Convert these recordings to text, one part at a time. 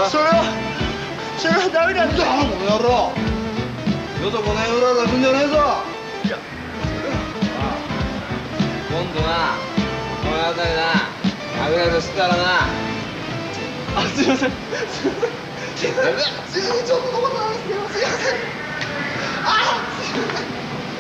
それはダメなんだ。この野郎、よそこの野郎出すんじゃねえぞ。いや、今度な、この辺りな、油で吸ったらな。あ、すいません、すいません、ちょっとどうなんですけど、すいません。あ、すいません。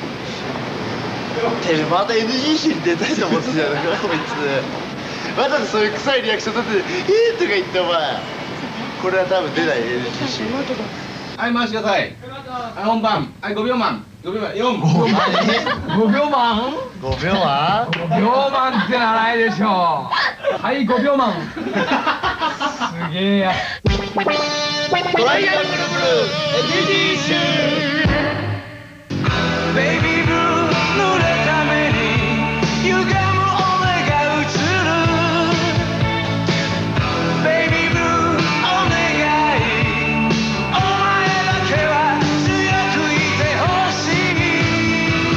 てめえまた NG 集に出たいと思ってたよな、こいつ。わざとそういう臭いリアクションだって「とか言って、お前これは多分出ない NG 集。 はい、回してください。はい、本番。はい、5秒満。5秒満。4。 5秒満 5秒は 5秒満ってのはないでしょう。はい、5秒満。すげえや。 トライアングルブルー NG 集。 ベイビーブルー濡れた目に歪む俺が映る。ベイビーブルーお願い、お前だけは強くいてほしい。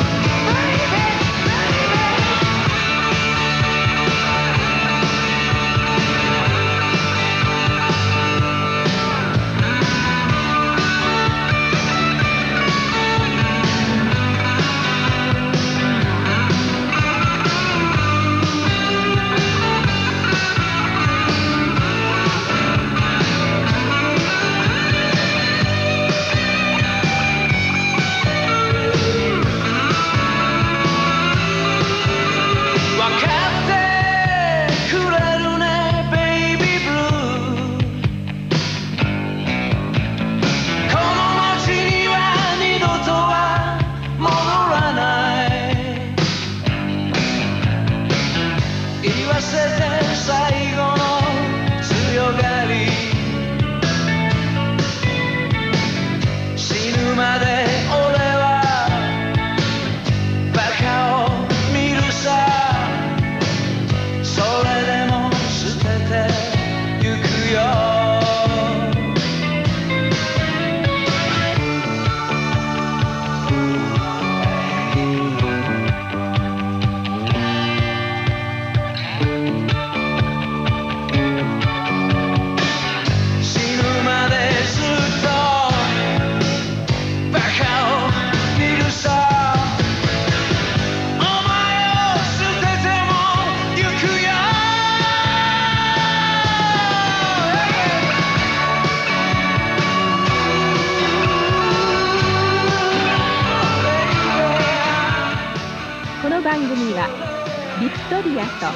番組はビクトリアと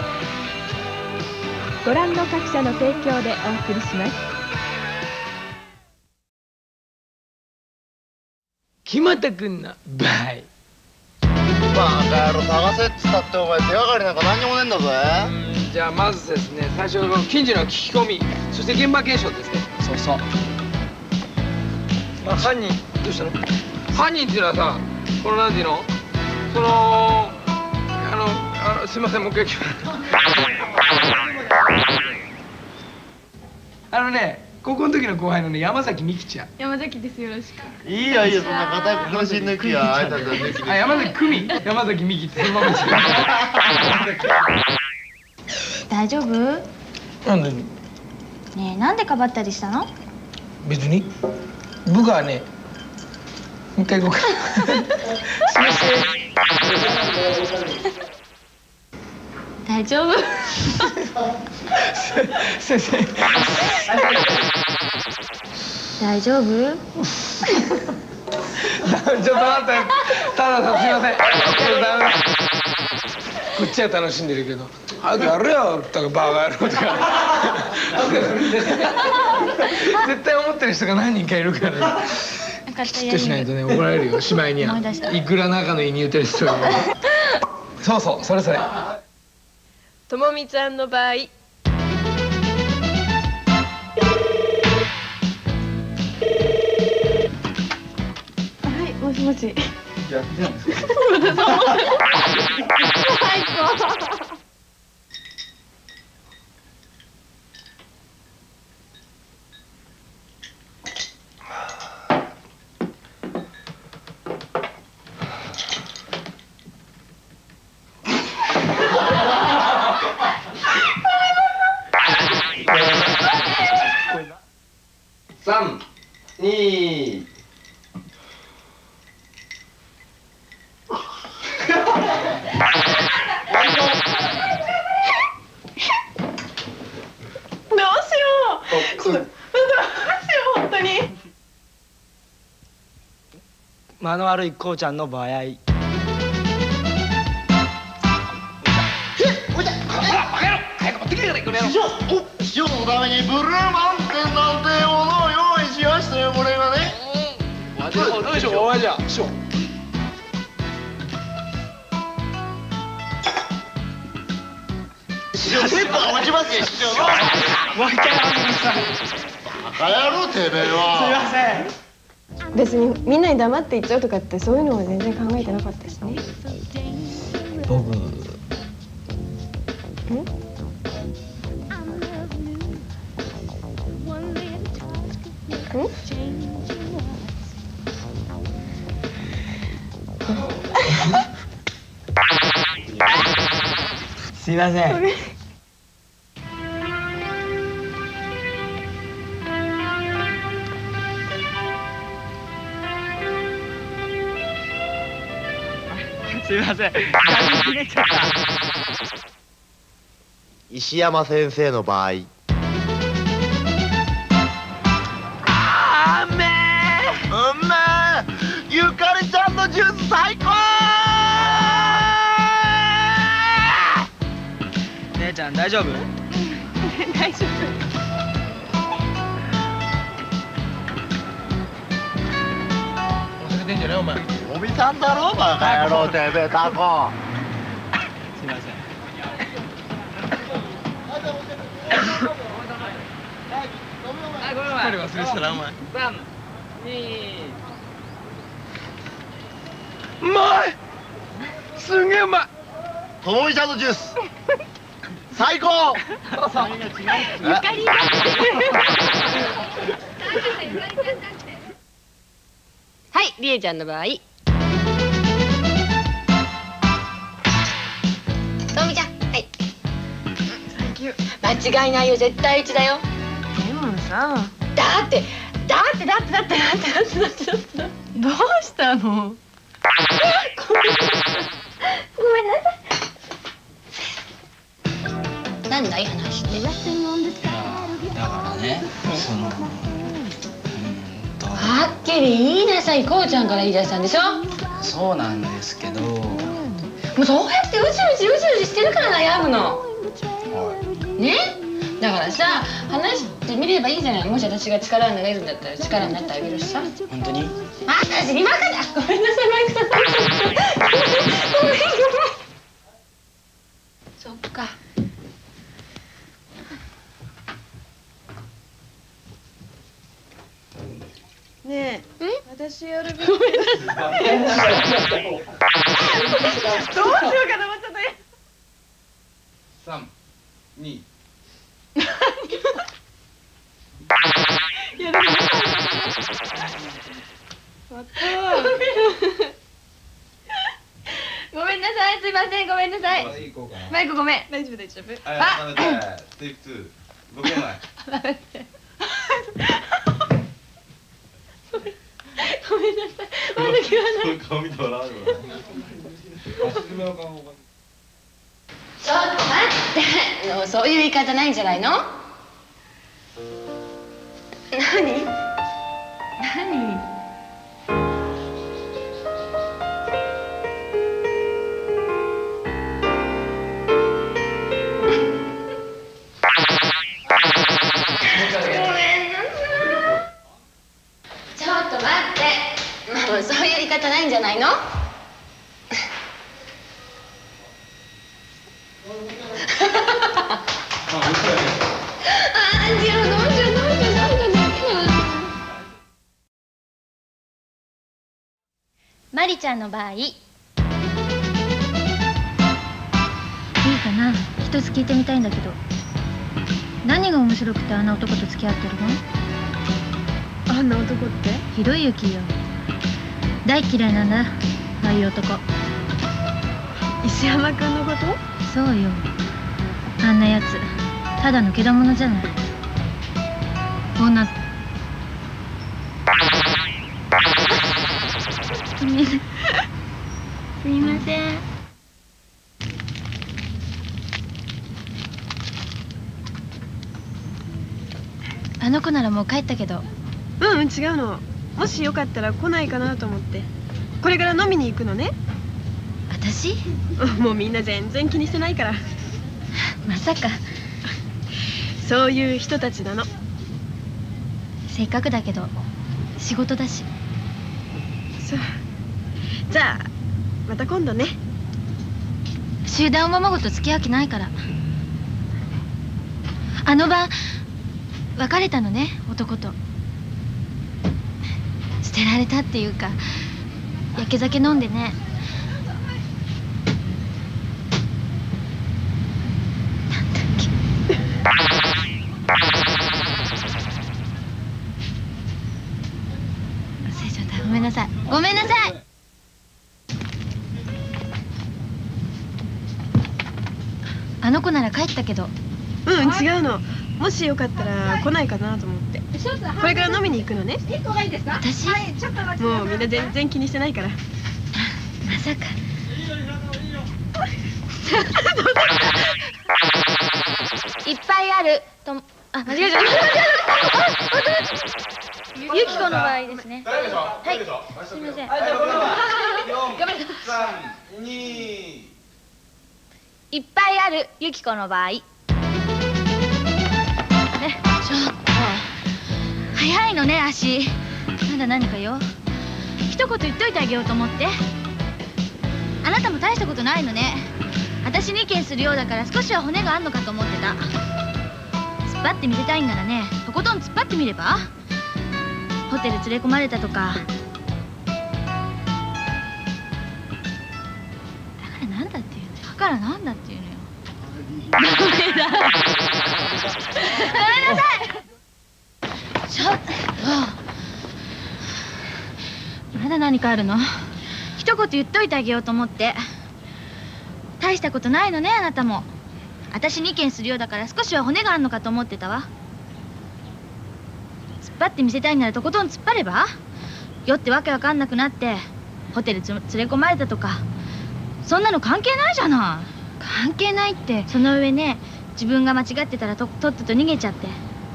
ご覧の各社の提供でお送りします。 決まってくんなバイ。 バカ野郎、探せっつったってお前手がかりなんか何にもねえんだぜ。 じゃあまずですね、最初の近所の聞き込み、そして現場検証ですね。そうそう。まあ犯人どうしたの？犯人っていうのはさ、このなんていうの？そのすいません、もう一回聞く。高校の時の後輩のね、山崎美希ちゃん。 山崎です、よろしく。 いいよいいよ、そんな固い関心抜きや。あいた抜き。 あ、山崎久美、山崎美希ってそのまま違う。 大丈夫？ なんで？ ねえ、なんでかばったりしたの？ 別に。僕はね、もう一回行こうか。 大丈夫？ 先生。 大丈夫？ ちょっと待って、たださんすいません。こっちは楽しんでるけど、早くやれよ、バカ野郎とか。絶対思ってる人が何人かいるから。きちっとしないとね、怒られるよ、しまいには。いくら仲のいいニューテリストでも。そうそう、それそれ。 ともみちゃんの場合、はい、 もしもし。 やってたんですか？ 3、2。 どうしよう。どうしよう本当に。 間の悪いこうちゃんの場合。 師匠のためにブルーマウンテンなんてものを用意しましたよ、これがね。 よいしょ、お前じゃ。師匠。 師匠、先輩落ちますよ、師匠。 もう一回お願いします。 バカ野郎てめえは。 すいません。 別にみんなに黙って言っちゃうとかってそういうのは全然考えてなかったしね。 僕。すいません。すいません。 石山先生の場合。ゆかりちゃんのジュース最高。 姉ちゃん大丈夫？ 大丈夫。 お酒出んじゃないお前。 おびさんだろバカ野郎てめえタコ。 すいません。 これ忘れてたなお前。 3、2。 うまい。すげえうまい。 ともみちゃんのジュース最高。 ゆかりだ。はい、りえちゃんの場合。 とみちゃん、はい。間違いないよ、絶対1だよ。 でもさ。 だってどうしたの？ ごめんなさい。なんだい話って。 だからね、 はっきり言いなさい。こうちゃんから言い出したんでしょ。 そうなんですけど。 もうそうやってうじうじしてるから悩むの。ね？だからさ、話してみればいいじゃない。もし私が力になれるんだったら力になってあげるしさ。 本当に？ 私にバカだ。ごめんなさい、マイクさん。ごめん。そっか。 ねえ、私やるべき。ごめんなさい。どうしようかと思っちゃったよ。 3、2。 いやでも。 ごめんなさい、すいません、ごめんなさい。マイクごめん。 大丈夫大丈夫。 あ、テイク2。5秒前。 ごめんなさい。悪気はない。 顔見て笑うよ。 ちょっと待って。そういう言い方ないんじゃないの？何？ちょっと待って。もうそういう言い方ないんじゃないの？マリちゃんの場合。いいかな、一つ聞いてみたいんだけど、何が面白くてあんな男と付き合ってるの？ あんな男って？ ひろゆきよ。大嫌いなんだ、ああいう男。 石山くんのこと？ そうよ。あんなやつただのけだものじゃない。女ごめん。すみません。あの子ならもう帰ったけど。 うん、違うの。もしよかったら来ないかなと思って。これから飲みに行くのね。 私？ もうみんな全然気にしてないから。 まさか。 そういう人たちなの。 せっかくだけど仕事だし。 そう。じゃあまた今度ね。 集団おままごと付き合う気ないから。あの晩別れたのね、男と。捨てられたっていうか、やけ酒飲んでね。なんだっけ。忘れちゃった。ごめんなさい。ごめんなさい。あの子なら帰ったけど。 うん、違うの。もしよかったら来ないかなと思って。これから飲みに行くのね。 私？ もうみんな全然気にしてないから。 まさか。いっぱいあると。あ、間違えちゃった。ゆきこの場合ですね。はい。すみません。ごめんなさい。いっぱいあるゆきこの場合。ちょっと早いのね、足。まだ何かよ。一言言っといてあげようと思って。あなたも大したことないのね。私に意見するようだから少しは骨があんのかと思ってた。突っ張ってみせたいんならね、とことん突っ張ってみれば。ホテル連れ込まれたとか。だからなんだっていうのよ。だからなんだっていうのよ。ごめんなさい。ちょっと。まだ何かあるの？一言言っといてあげようと思って。大したことないのね、あなたも。私に意見するようだから少しは骨があるのかと思ってたわ。突っ張ってみせたいならとことん突っ張れば？酔ってわけわかんなくなってホテル連れ込まれたとか、そんなの関係ないじゃない。関係ないって。その上ね、自分が間違ってたらとっとと逃げちゃって。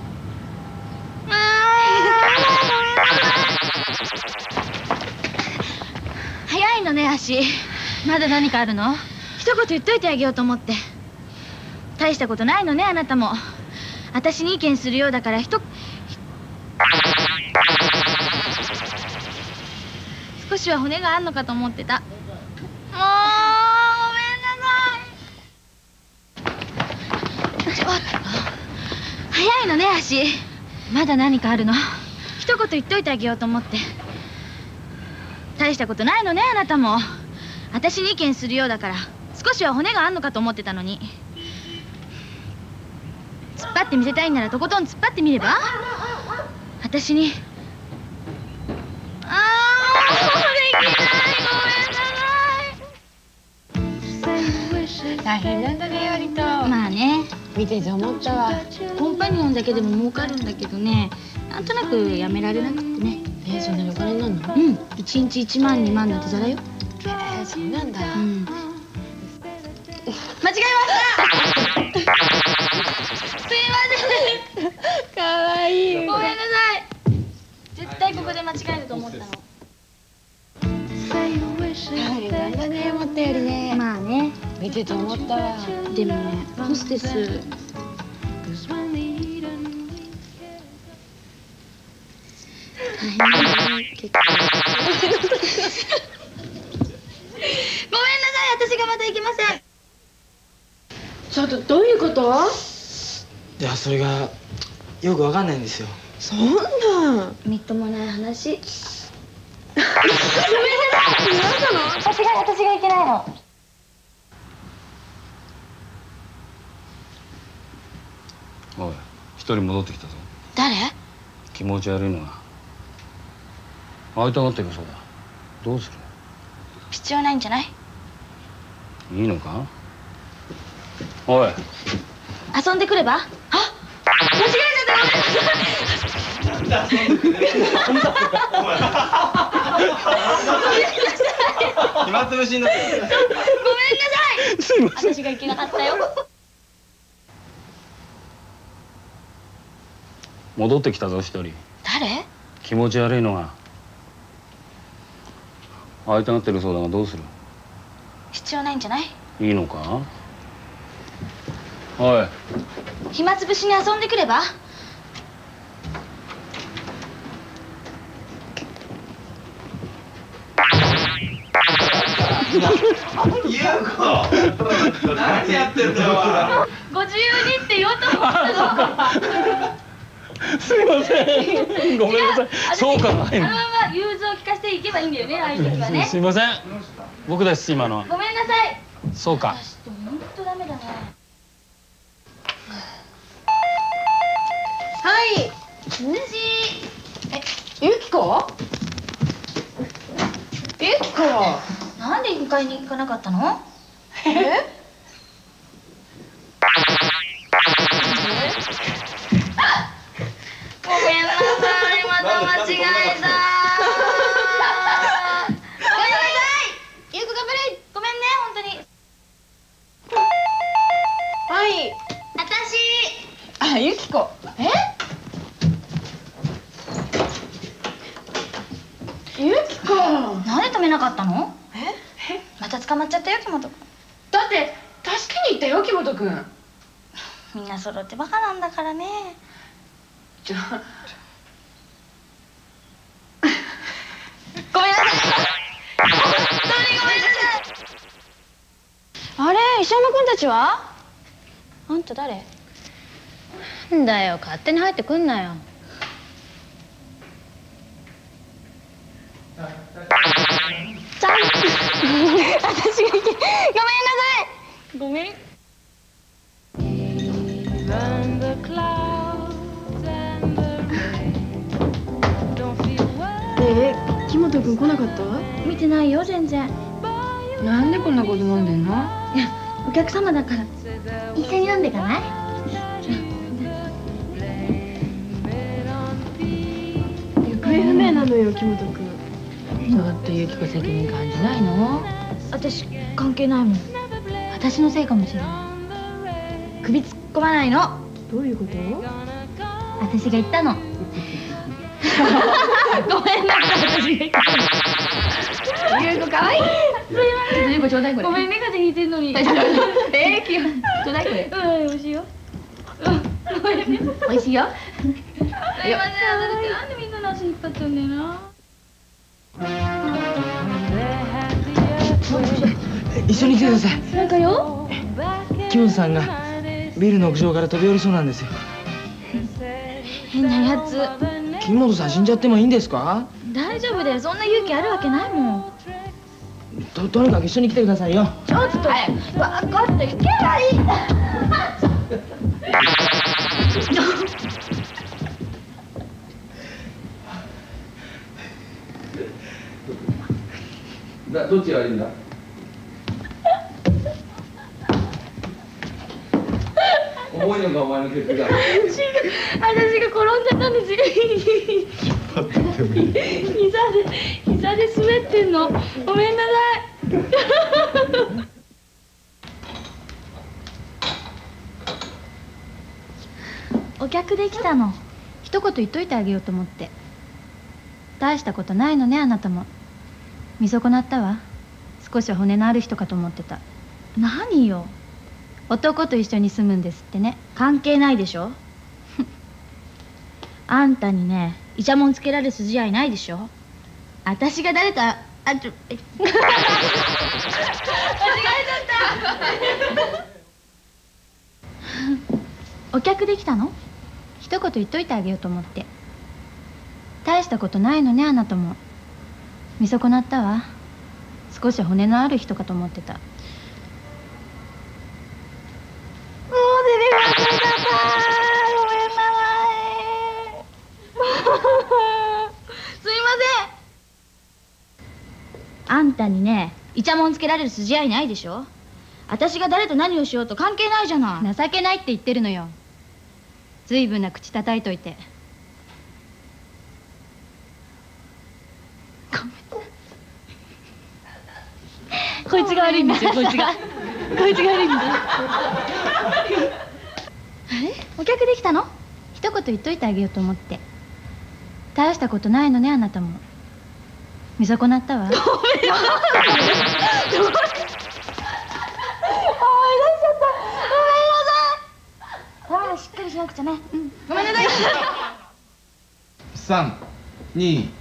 早いのね、足。まだ何かあるの？一言言っといてあげようと思って。大したことないのね、あなたも。私に意見するようだから少しは骨があんのかと思ってた。もうごめんなさい。ちょっと早いのね、足。まだ何かあるの？一言言っといてあげようと思って。大したことないのね、あなたも。私に意見するようだから少しは骨があんのかと思ってたのに。突っ張ってみせたいんならとことん突っ張ってみれば？私に。 大変なんだね、割と。まあね、見てて思ったわ。コンパニオンだけでも儲かるんだけどね、なんとなくやめられなくってね。 そんなにお金になるの？ うん、1日1万2万なんてざらよ。 そうなんだ。 間違えました。すいません。かわいい。ごめんなさい。絶対ここで間違えると思ったの。 なんだね、思ったよりね。 まあね、 見てて思ったわ。 でもね、ホステス。大変だね、結構。ごめんなさい、私がまた行けません。 ちょっとどういうこと？ いや、それがよくわかんないんですよ。 そんな。 みっともない話。 ごめんなさい。何なの？ 私がいけないの。 おい、一人戻ってきたぞ。 誰？ 気持ち悪いのが会いたがってるそうだ。どうする？ 必要ないんじゃない？ いいのか？おい、 遊んでくれば？あ、間違えちゃった。ごめんなさい。 暇つぶしになってる。 ごめんなさい。 すいません。 私がいけなかったよ。 戻ってきたぞ、一人。 誰？ 気持ち悪いのが。会いたがってるそうだがどうする？ 必要ないんじゃない？ いいのか？おい。 暇つぶしに遊んでくれば？ 優子、何やってんだよ。 ご自由にって言おうと思ったの。 すいません。ごめんなさい。そうか。 あのまま融通を聞かせていけばいいんだよね、ああいう時はね。 すいません。僕です、今のは。 ごめんなさい。 そうか。 私って本当ダメだね。 はい。ゆきこ？ゆきこ。 なんで迎えに行かなかったの？ え？ ごめんなさい、また間違えた。ごめんなさい。ゆうこ頑張れ。ごめんね、本当に。 はい。 私。 あ、ゆきこ。ゆきこ。 なんで止めなかったの？また捕まっちゃったよ、木本君。 だって助けに行ったよ、木本くん。 みんな揃ってバカなんだからね。 じゃあ。 ごめんなさい。本当にごめんなさい。あれ、石山君たちは？あんた誰？なんだよ、勝手に入ってくんなよ。ちゃん私がごめんなさい。ごめん。 木本くん来なかった？ 見てないよ、全然。 なんでこんなこと飲んでんの？ いや、お客様だから一緒に飲んでかない？ 行方不明なのよ、木本くん。 ちょっとゆき子責任感じないの？ 私関係ないもん。私のせいかもしれない。首突っ込まないの。 どういうこと？ 私が言ったの。ごめんなさい、私が言ったの。 ゆうこかわいい。 すいません。 ゆうこちょうだいこれ。 ごめんね、風邪ひいてんのに。 ちょうだいこれ。 うん、美味しいよ。ごめんね。 美味しいよ。 すいません、私なんでみんなの足引っ張っちゃうんだよな。 一緒に来てください。 なんかよ。 木本さんがビルの屋上から飛び降りそうなんですよ。 変なやつ。 木本さん死んじゃってもいいんですか？ 大丈夫だよ、そんな勇気あるわけないもん。 とにかく一緒に来てくださいよ。 ちょっと分かった、行けばいい。 どっちが悪いんだ？重いのがお前のケツだ。 私が転んじゃったんですよ。膝で滑ってんの。ごめんなさい。お客できたの。一言言っといてあげようと思って。大したことないのね、あなたも。見損なったわ。少しは骨のある人かと思ってた。何よ。男と一緒に住むんですってね。関係ないでしょ。あんたにね、イチャモンつけられる筋合いないでしょ。私が誰か、間違えちゃったお客できたの？一言言っといてあげようと思って。大したことないのね、あなたも。見損なったわ。少し骨のある人かと思ってた。もう出てください。ごめんなさい。すいません。あんたにね、イチャモンつけられる筋合いないでしょ。私が誰と何をしようと関係ないじゃない。情けないって言ってるのよ。ずいぶんな口叩いといて。ごめん。 こいつが悪いんですよ、こいつが悪いんです。あれ、お客できたの？一言言っといてあげようと思って。大したことないのね、あなたも。見損なったわ。思い出しちゃった。ああ、しっかりしなくちゃね。ごめんなさい。 3、2。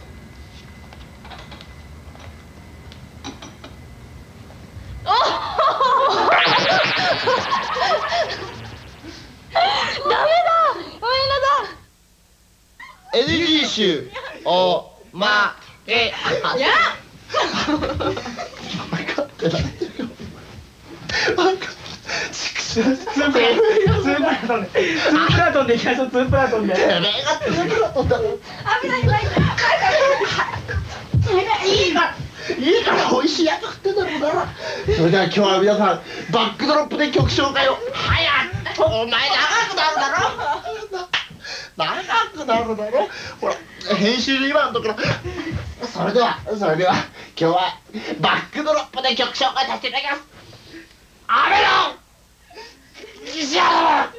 ダメだ。ごめんなさい。 NG 集おまけ。 いや。 分かってないよ。分かって。ツープラトンで。ツープラトンでいきましょう。ツープラトンで。てめえがツープラトンだろ。 危ない危ない。 いいから美味しいやつ食ってんだろうな。それでは今日は皆さんバックドロップで曲紹介を。お前長くなるだろ。長くなるだろ。ほら編集で今のところ。それでは今日はバックドロップで曲紹介させていただきます。アメロンギシャー。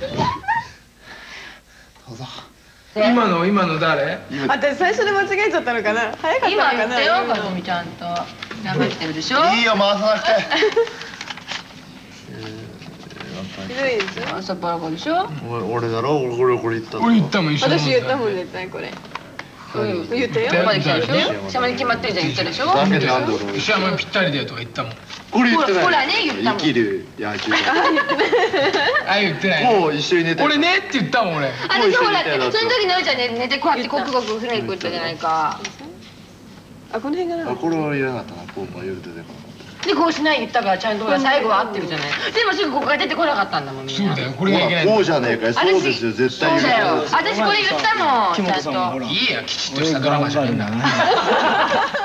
どうぞ。 今の誰？ 私最初で間違えちゃったのかな。早かったのかな。 今言ったよ、かずみちゃんと。頑張ってるでしょ。 いいよ回さなくて。 ひどいでしょ。 朝パラコでしょ。 俺だろ。俺これ言ったの。 俺言ったもん一緒に。 私言ったもん絶対これ。言ったよ。 ここまで来たでしょ。シャマに決まってるじゃん、言ったでしょ。 だけどなんだろう。 石山ぴったりだよとか言ったもん。 俺言ってない。 ほらね、言ったもん。 生きる野球。 あ、言ってない。 もう一緒に寝て。 俺ねって言ったもん俺。 私ほら、その時のりちゃんね、寝てこうやってコクコクフレーク言ったじゃないか。 あ、この辺がな。 これは言わなかったな。こう言うてね。 で、こうしない言ったからちゃんとほら最後は合ってるじゃない。でもすぐここが出てこなかったんだもん、みんな。 そうだよ、これがいけない。 こうじゃねえかよ。そうですよ、絶対そうだよ。 言う。 私これ言ったもん、ちゃんと。 いいや、きちっとしたドラマじゃないんだな。